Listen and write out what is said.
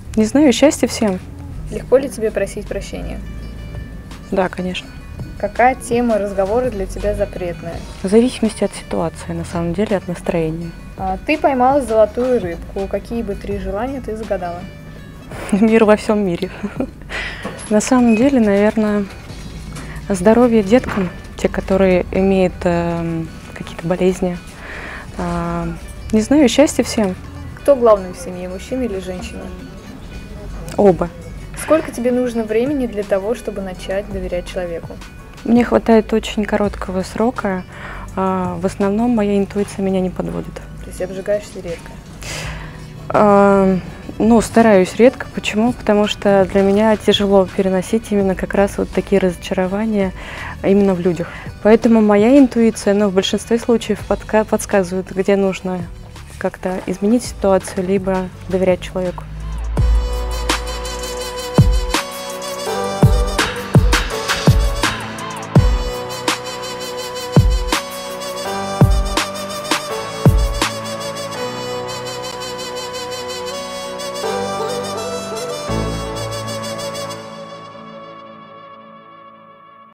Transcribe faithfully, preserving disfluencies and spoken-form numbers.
Не знаю, счастья всем. Легко ли тебе просить прощения? Да, конечно. Какая тема разговора для тебя запретная? В зависимости от ситуации, на самом деле, от настроения. А, ты поймала золотую рыбку. Какие бы три желания ты загадала? Мир во всем мире. На самом деле, наверное, здоровье деткам, те, которые имеют э, какие-то болезни. Э, не знаю, счастья всем. Кто главный в семье, мужчина или женщина? Оба. Сколько тебе нужно времени для того, чтобы начать доверять человеку? Мне хватает очень короткого срока. Э, в основном моя интуиция меня не подводит. То есть обжигаешься редко? Э, ну, стараюсь редко. Почему? Потому что для меня тяжело переносить именно как раз вот такие разочарования именно в людях. Поэтому моя интуиция, ну, в большинстве случаев подка- подсказывает, где нужно как-то изменить ситуацию, либо доверять человеку.